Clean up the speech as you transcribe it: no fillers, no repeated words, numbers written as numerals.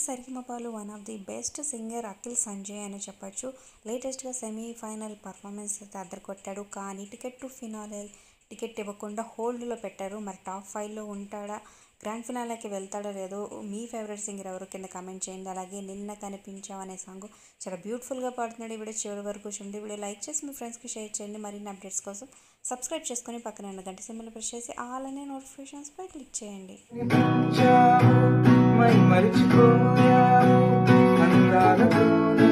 సరిగమపాలో one of the best singer Akhil Sanjay అని చెప్పొచ్చు. లేటెస్ట్గా సెమీఫైనల్ పర్ఫార్మెన్స్ అయితే అదరగొట్టాడు. కానీ టికెట్ టు ఫినాలే టికెట్ ఇవ్వకుండా హోల్డ్లో పెట్టారు. మరి టాప్ 5లో ఉంటాడా, గ్రాండ్ ఫినాలేకి వెళ్తాడో లేదో మీ ఫేవరెట్ సింగర్ ఎవరు కింద కామెంట్ చేయండి. అలాగే నిన్న కనిపించావు అనే సాంగ్ చాలా బ్యూటిఫుల్గా పాడుతున్నాడు. ఈ వీడియో చివరి వరకు చూడండి. వీడియో లైక్ చేసి మీ ఫ్రెండ్స్కి షేర్ చేయండి. మరిన్ని అప్డేట్స్ కోసం సబ్స్క్రైబ్ చేసుకొని పక్కన ఉన్న గంట సింబల్ ప్రెస్ చేసి ఆల్ అనే నోటిఫికేషన్స్పై క్లిక్ చేయండి. మరిచిపోయావు అందాలతో